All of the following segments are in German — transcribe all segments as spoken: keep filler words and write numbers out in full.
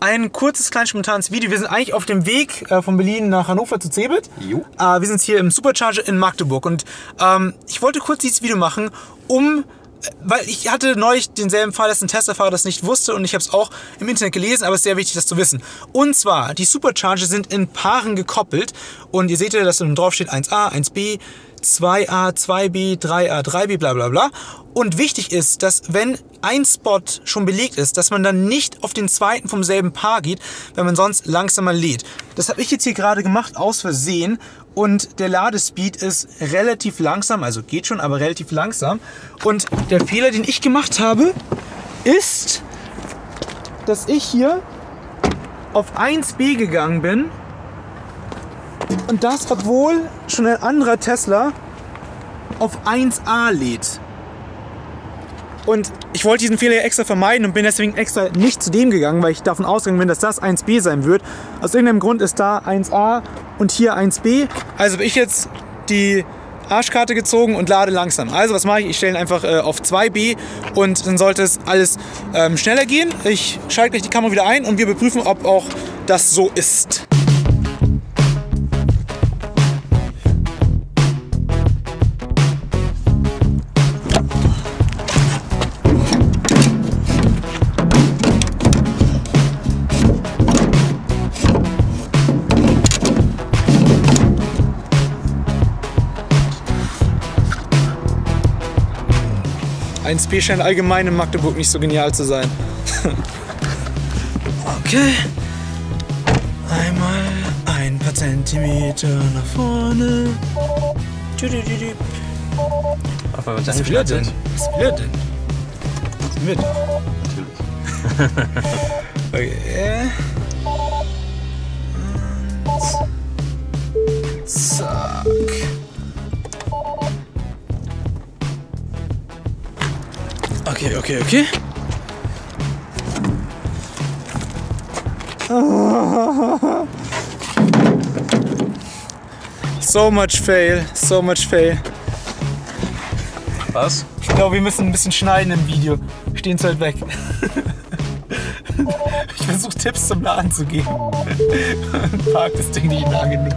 ein kurzes, kleines, spontanes Video. Wir sind eigentlich auf dem Weg äh, von Berlin nach Hannover zu Cebit. Jo. Äh, wir sind hier im Supercharger in Magdeburg und ähm, ich wollte kurz dieses Video machen, um... Weil ich hatte neulich denselben Fall, dass ein Tesla-Fahrer das nicht wusste und ich habe es auch im Internet gelesen, aber es ist sehr wichtig, das zu wissen. Und zwar, die Supercharger sind in Paaren gekoppelt und ihr seht ja, dass drauf steht eins a, eins b, zwei a, zwei b, drei a, drei b, bla bla bla. Und wichtig ist, dass wenn ein Spot schon belegt ist, dass man dann nicht auf den zweiten vom selben Paar geht, wenn man sonst langsamer lädt. Das habe ich jetzt hier gerade gemacht, aus Versehen. Und der Ladespeed ist relativ langsam, also geht schon, aber relativ langsam. Und der Fehler, den ich gemacht habe, ist, dass ich hier auf eins b gegangen bin. Und das, obwohl schon ein anderer Tesla auf eins a lädt. Und ich wollte diesen Fehler extra vermeiden und bin deswegen extra nicht zu dem gegangen, weil ich davon ausgegangen bin, dass das eins b sein wird. Aus irgendeinem Grund ist da eins a und hier eins b. Also habe ich jetzt die Arschkarte gezogen und lade langsam. Also was mache ich? Ich stelle ihn einfach äh, auf zwei b und dann sollte es alles ähm, schneller gehen. Ich schalte gleich die Kamera wieder ein und wir überprüfen, ob auch das so ist. eins b scheint allgemein in Magdeburg nicht so genial zu sein. Okay. Einmal ein paar Zentimeter nach vorne. Aber was will er denn? Was will er denn? Was will er denn? Natürlich. Okay. Und zack. Okay, okay, okay. So much fail, so much fail. Was? Ich glaube, wir müssen ein bisschen schneiden im Video. Wir stehen zu weit weg. Ich versuche Tipps zum Laden zu geben. Park das Ding nicht nah genug.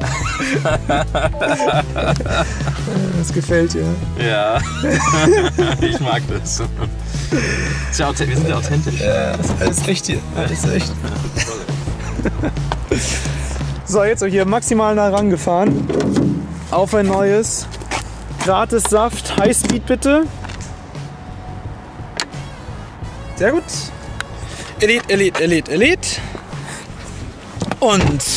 Das gefällt dir. Ja. Ich mag das. Ist ja, wir sind ja authentisch. Ja, das ist alles echt hier. Alles echt. So, jetzt hier maximal nah rangefahren. Auf ein neues. Gratis Saft, Highspeed bitte. Sehr gut. Elite, Elite, Elite, Elite. Und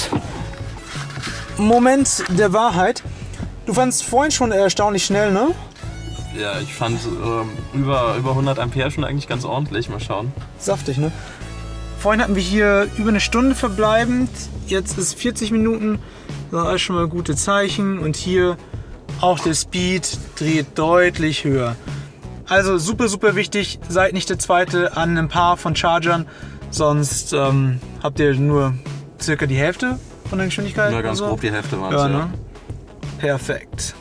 Moment der Wahrheit. Du fandst vorhin schon erstaunlich schnell, ne? Ja, ich fand ähm, über, über hundert Ampere schon eigentlich ganz ordentlich. Mal schauen. Saftig, ne? Vorhin hatten wir hier über eine Stunde verbleibend. Jetzt ist vierzig Minuten. Das ist alles schon mal gute Zeichen. Und hier auch der Speed dreht deutlich höher. Also super, super wichtig. Seid nicht der Zweite an einem Paar von Chargern. Sonst ähm, habt ihr nur circa die Hälfte von der Geschwindigkeit. Nur ganz so. grob die Hälfte waren es, ja, ja. Ne? Perfekt.